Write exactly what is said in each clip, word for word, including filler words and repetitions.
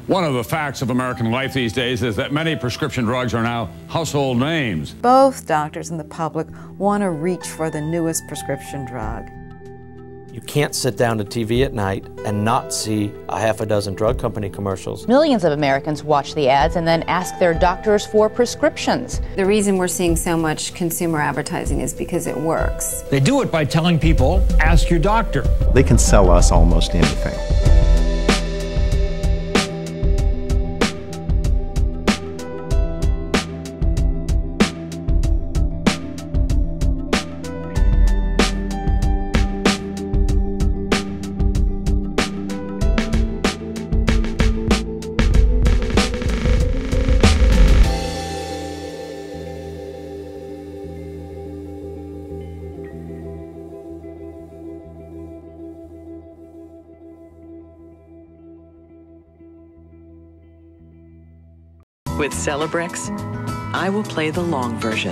One of the facts of American life these days is that many prescription drugs are now household names. Both doctors and the public want to reach for the newest prescription drug. You can't sit down to T V at night and not see a half a dozen drug company commercials. Millions of Americans watch the ads and then ask their doctors for prescriptions. The reason we're seeing so much consumer advertising is because it works. They do it by telling people, ask your doctor. They can sell us almost anything. With Celebrex, I will play the long version.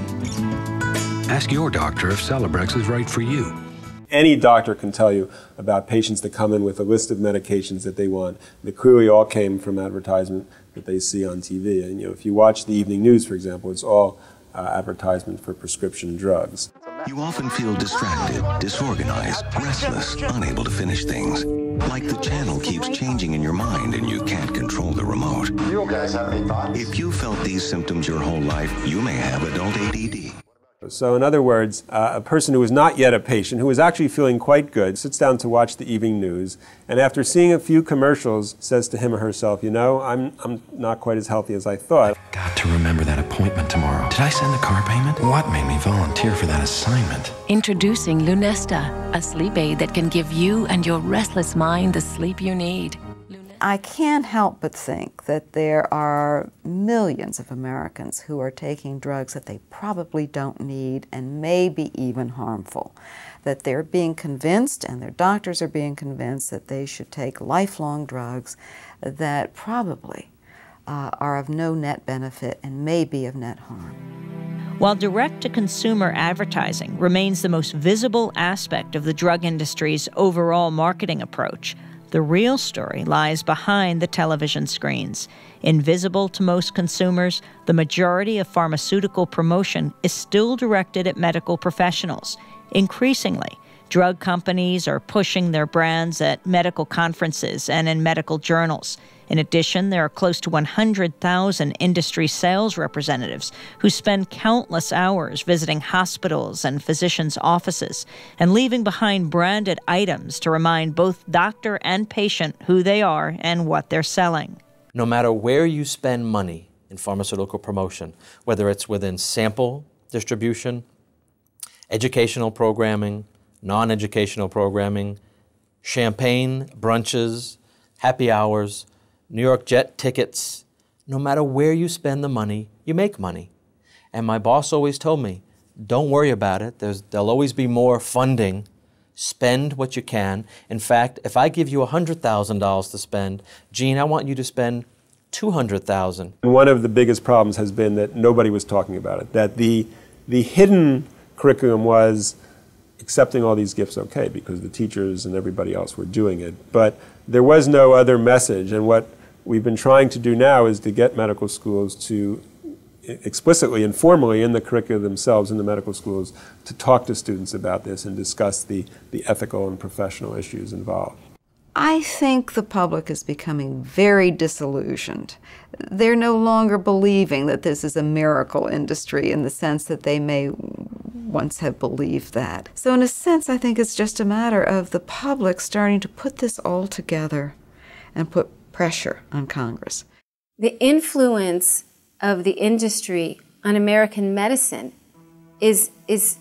Ask your doctor if Celebrex is right for you. Any doctor can tell you about patients that come in with a list of medications that they want that clearly all came from advertisement that they see on T V. And you know, if you watch the evening news, for example, it's all uh, advertisement for prescription drugs. You often feel distracted, disorganized, restless, unable to finish things. Like the channel keeps changing in your mind and you can't control the remote. You guys have any thoughts? If you felt these symptoms your whole life, you may have adult A D D. So in other words, uh, a person who is not yet a patient, who is actually feeling quite good, sits down to watch the evening news, and after seeing a few commercials, says to him or herself, you know, I'm, I'm not quite as healthy as I thought. I've got to remember that appointment tomorrow. Did I send the car payment? What made me volunteer for that assignment? Introducing Lunesta, a sleep aid that can give you and your restless mind the sleep you need. I can't help but think that there are millions of Americans who are taking drugs that they probably don't need and may be even harmful. That they're being convinced, and their doctors are being convinced, that they should take lifelong drugs that probably uh, are of no net benefit and may be of net harm. While direct-to-consumer advertising remains the most visible aspect of the drug industry's overall marketing approach, the real story lies behind the television screens. Invisible to most consumers, the majority of pharmaceutical promotion is still directed at medical professionals. Increasingly, drug companies are pushing their brands at medical conferences and in medical journals. In addition, there are close to one hundred thousand industry sales representatives who spend countless hours visiting hospitals and physicians' offices and leaving behind branded items to remind both doctor and patient who they are and what they're selling. No matter where you spend money in pharmaceutical promotion, whether it's within sample distribution, educational programming, non-educational programming, champagne, brunches, happy hours, New York Jet tickets, no matter where you spend the money, you make money. And my boss always told me, don't worry about it. There's, there'll always be more funding. Spend what you can. In fact, if I give you one hundred thousand dollars to spend, Gene, I want you to spend two hundred thousand dollars. And one of the biggest problems has been that nobody was talking about it, that the, the hidden curriculum was accepting all these gifts okay because the teachers and everybody else were doing it. But there was no other message, and what we've been trying to do now is to get medical schools to explicitly and formally in the curricula themselves in the medical schools to talk to students about this and discuss the, the ethical and professional issues involved. I think the public is becoming very disillusioned. They're no longer believing that this is a miracle industry in the sense that they may once have believed that. So in a sense, I think it's just a matter of the public starting to put this all together and put pressure on Congress. The influence of the industry on American medicine is, is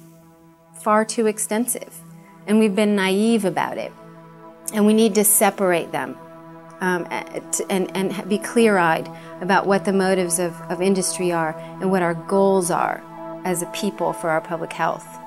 far too extensive, and we've been naive about it. And we need to separate them um, and, and be clear-eyed about what the motives of, of industry are and what our goals are as a people for our public health.